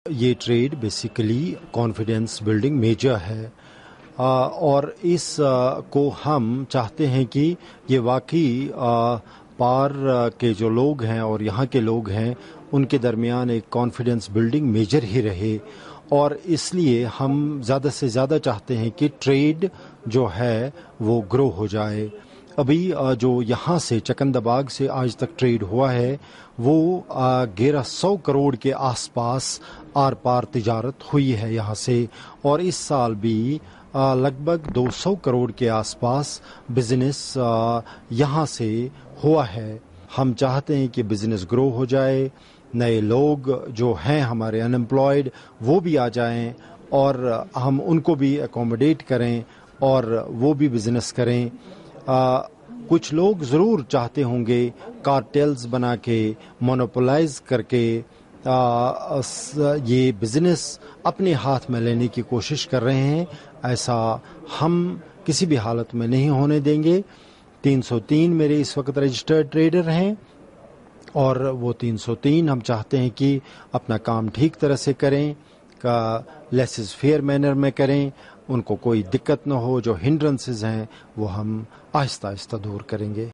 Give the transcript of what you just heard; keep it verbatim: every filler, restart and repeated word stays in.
یہ trade basically confidence building measure ہے، اور اس کو ہم چاہتے ہیں کہ یہ واقعی پار کے جو لوگ ہیں اور یہاں کے لوگ ہیں ان کے درمیان ایک کانفیڈنس بلڈنگ میجر ہی رہے، اور اس لیے ہم زیادہ سے زیادہ چاہتے ہیں کہ ٹریڈ جو ہے وہ گرو ہو جائے۔ ابھی جو یہاں سے چکندہ باغ سے آج تک ٹریڈ ہوا ہے وہ گیارہ سو کروڑ کے آس پاس آر پار تجارت ہوئی ہے یہاں سے، اور اس سال بھی لگ بھگ دو سو کروڑ کے آس پاس بزنس یہاں سے ہوا ہے۔ ہم چاہتے ہیں کہ بزنس گرو ہو جائے، نئے لوگ جو ہیں ہمارے ان امپلائڈ وہ بھی آ جائیں اور ہم ان کو بھی اکوموڈیٹ کریں اور وہ بھی بزنس کریں۔ آ, کچھ لوگ ضرور چاہتے ہوں گے کارٹیلز بنا کے مونوپولائز کر کے آ, یہ بزنس اپنے ہاتھ میں لینے کی کوشش کر رہے ہیں، ایسا ہم کسی بھی حالت میں نہیں ہونے دیں گے۔ تین سو تین میرے اس وقت رجسٹرڈ ٹریڈر ہیں، اور وہ تین سو تین ہم چاہتے ہیں کہ اپنا کام ٹھیک طرح سے کریں، کا لیسز فیئر مینر میں کریں، ان کو کوئی دقت نہ ہو، جو ہنڈرنسز ہیں وہ ہم آہستہ آہستہ دور کریں گے۔